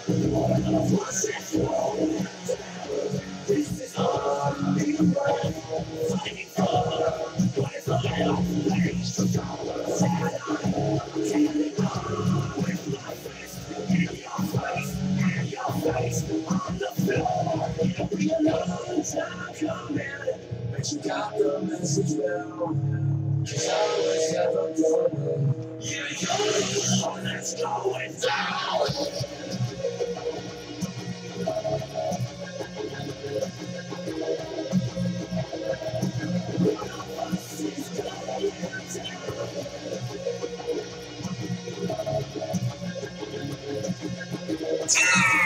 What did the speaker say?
This is all we want. Fighting for what is loyal. Age to go. Carrying on with my face in your face on the floor. It'll be a long time coming, but you got the message now. Cause I was never gonna. Yeah, you're the one that's going down. One of us is going down.